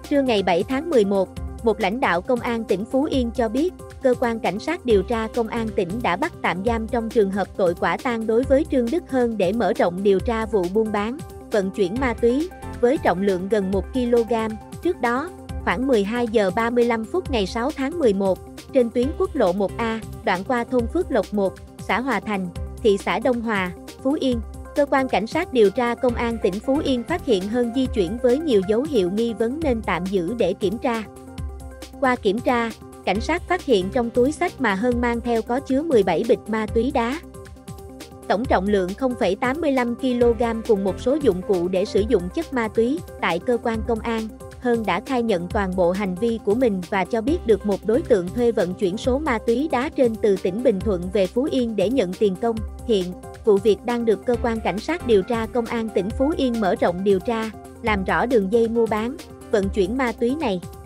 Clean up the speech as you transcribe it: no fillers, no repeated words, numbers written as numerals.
Trưa ngày 7 tháng 11, một lãnh đạo công an tỉnh Phú Yên cho biết, cơ quan cảnh sát điều tra công an tỉnh đã bắt tạm giam trong trường hợp tội quả tang đối với Trương Đức Hơn để mở rộng điều tra vụ buôn bán, vận chuyển ma túy, với trọng lượng gần 1 kg. Trước đó, khoảng 12 giờ 35 phút ngày 6 tháng 11, trên tuyến quốc lộ 1A, đoạn qua thôn Phước Lộc 1, xã Hòa Thành, thị xã Đông Hòa, Phú Yên, cơ quan cảnh sát điều tra công an tỉnh Phú Yên phát hiện Hơn di chuyển với nhiều dấu hiệu nghi vấn nên tạm giữ để kiểm tra. Qua kiểm tra, cảnh sát phát hiện trong túi xách mà Hơn mang theo có chứa 17 bịch ma túy đá. Tổng trọng lượng 0,85 kg cùng một số dụng cụ để sử dụng chất ma túy. Tại cơ quan công an, Hơn đã khai nhận toàn bộ hành vi của mình và cho biết được một đối tượng thuê vận chuyển số ma túy đá trên từ tỉnh Bình Thuận về Phú Yên để nhận tiền công. Hiện, vụ việc đang được cơ quan cảnh sát điều tra công an tỉnh Phú Yên mở rộng điều tra, làm rõ đường dây mua bán, vận chuyển ma túy này.